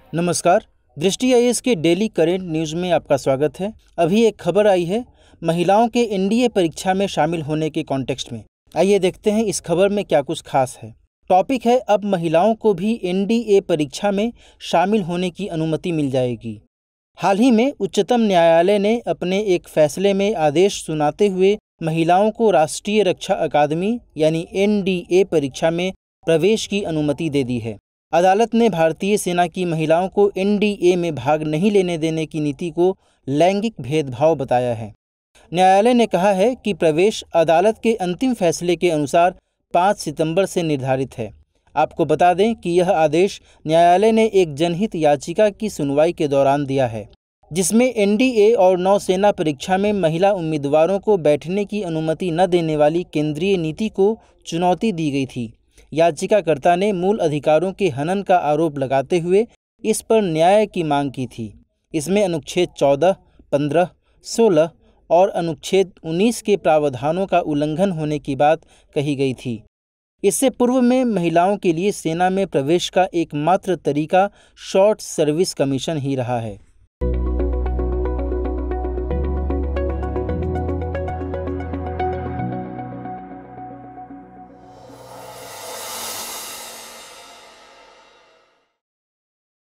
नमस्कार। दृष्टि आईएएस के डेली करेंट न्यूज़ में आपका स्वागत है। अभी एक खबर आई है महिलाओं के एनडीए परीक्षा में शामिल होने के कॉन्टेक्स्ट में। आइए देखते हैं इस खबर में क्या कुछ खास है। टॉपिक है, अब महिलाओं को भी एनडीए परीक्षा में शामिल होने की अनुमति मिल जाएगी। हाल ही में उच्चतम न्यायालय ने अपने एक फैसले में आदेश सुनाते हुए महिलाओं को राष्ट्रीय रक्षा अकादमी यानी एनडीए परीक्षा में प्रवेश की अनुमति दे दी है। अदालत ने भारतीय सेना की महिलाओं को एनडीए में भाग नहीं लेने देने की नीति को लैंगिक भेदभाव बताया है। न्यायालय ने कहा है कि प्रवेश अदालत के अंतिम फैसले के अनुसार 5 सितंबर से निर्धारित है। आपको बता दें कि यह आदेश न्यायालय ने एक जनहित याचिका की सुनवाई के दौरान दिया है, जिसमें एनडीए और नौसेना परीक्षा में महिला उम्मीदवारों को बैठने की अनुमति न देने वाली केंद्रीय नीति को चुनौती दी गई थी। याचिकाकर्ता ने मूल अधिकारों के हनन का आरोप लगाते हुए इस पर न्याय की मांग की थी। इसमें अनुच्छेद 14, 15, 16 और अनुच्छेद 19 के प्रावधानों का उल्लंघन होने की बात कही गई थी। इससे पूर्व में महिलाओं के लिए सेना में प्रवेश का एकमात्र तरीका शॉर्ट सर्विस कमीशन ही रहा है।